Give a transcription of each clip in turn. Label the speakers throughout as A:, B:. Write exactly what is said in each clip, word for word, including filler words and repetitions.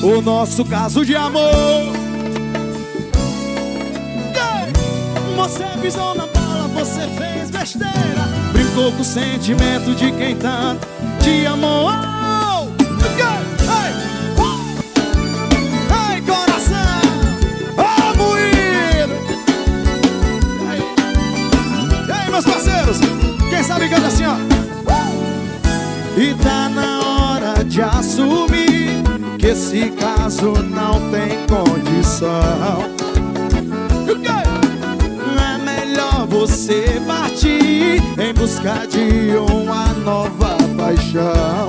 A: o nosso caso de amor. Você pisou na bola, você fez besteira, brincou com o sentimento de quem tanto te amou. Ai, coração, oh, moído. E aí, meus parceiros, quem sabe canta assim, ó. E tá na hora de assumir que esse caso não tem condição. Você partir em busca de uma nova paixão.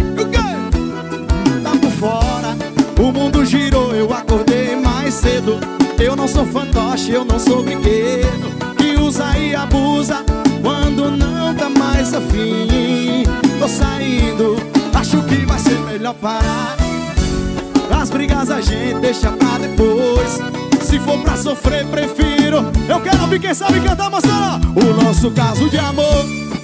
A: Tá por fora, o mundo girou, eu acordei mais cedo. Eu não sou fantoche, eu não sou brinquedo que usa e abusa quando não tá mais afim. Tô saindo, acho que vai ser melhor parar. As brigas a gente deixa pra depois. Se for pra sofrer, prefiro. Eu quero ouvir quem sabe cantar, moçada. O nosso caso de amor.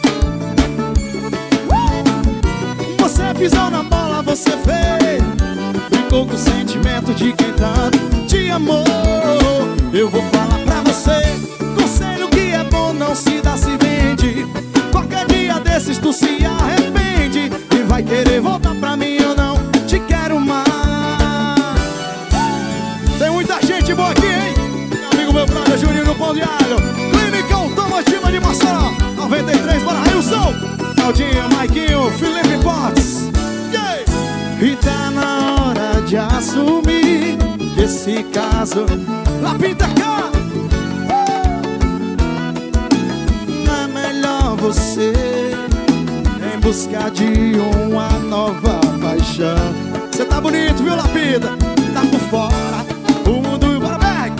A: Você pisou na bola, você fez, brincou com o sentimento de quem tanto te amou. Eu vou falar pra você, conselho que é bom não se dá, se vende. Qualquer dia desses tu se arrepende e vai querer voltar pra mim. Eu não te quero mais. Tem muita gente boa aqui, hein? Meu amigo, meu brother, Juninho no Pão de Alho, Clínica Automotiva de Maceió, noventa e três para Railson, Claudinho, Maiquinho, Felipe Potts. Yeah! E tá na hora de assumir que esse caso lá pinta cá. Não é melhor você em busca de uma nova paixão. Você tá bonito, viu, Lapida? Tá por fora, o mundo para back.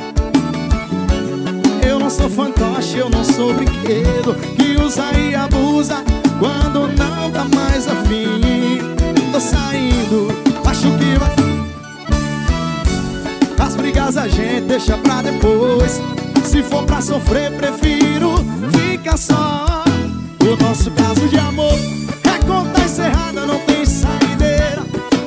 A: Eu não sou fantoche, eu não sou brinquedo que usa e abusa quando não tá mais afim. Tô saindo, acho que vai. As brigas a gente deixa pra depois. Se for pra sofrer, prefiro ficar só. O nosso caso de amor é conta encerrada, não tem saideira.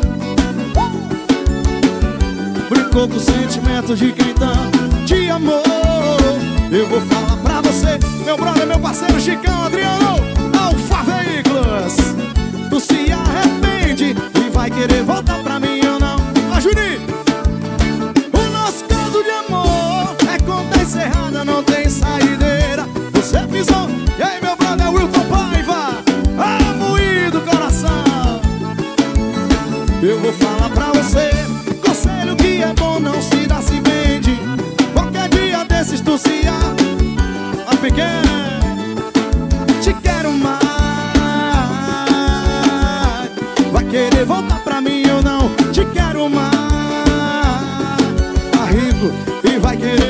A: Brincou com o sentimento de quem tanto te amou. Eu vou falar pra você, meu brother, meu parceiro Chicão, Adriano, Alfa Veículos. Tu se arrepende e vai querer voltar pra mim, eu não. Ah, Juninho! O nosso caso de amor é conta encerrada, não tem saideira. Você pisou, e aí, meu brother Wilton Paiva, ah, moído coração. Eu vou falar pra você, conselho que é bom não se dá, se vende. Qualquer dia desses tu se a a pequena, te quero mais. Vai querer voltar pra mim, eu não te quero mais. Tá rico e vai querer